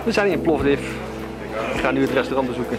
We zijn hier in Plovdiv. Ik ga nu het restaurant bezoeken.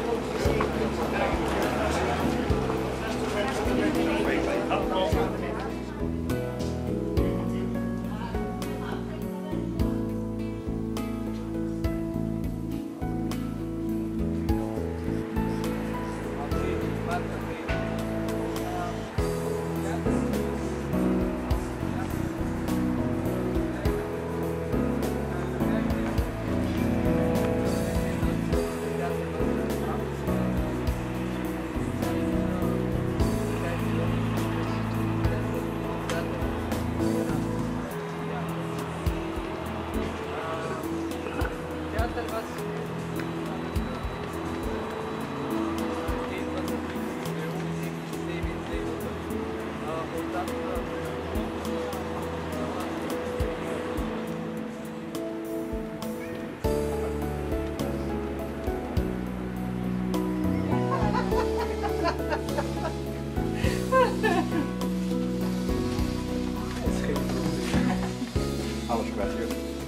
Alles kwijt.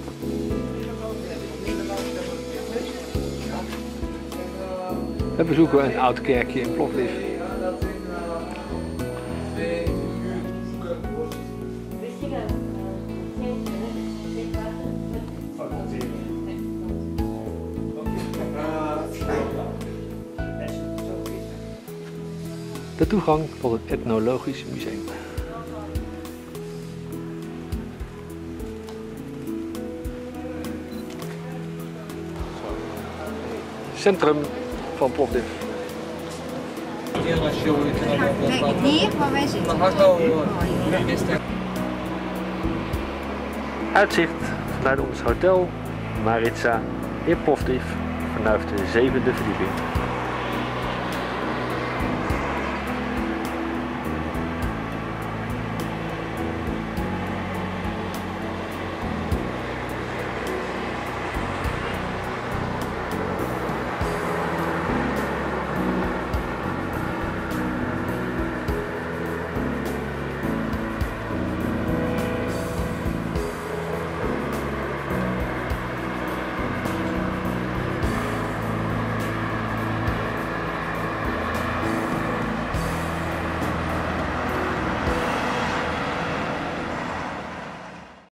We bezoeken een oud kerkje in Plovdiv. De toegang tot het Ethnologisch Museum. Centrum van Plovdiv. Nee, hier waar wij zitten. Uitzicht vanuit ons hotel Maritza in Plovdiv vanuit de 7e verdieping.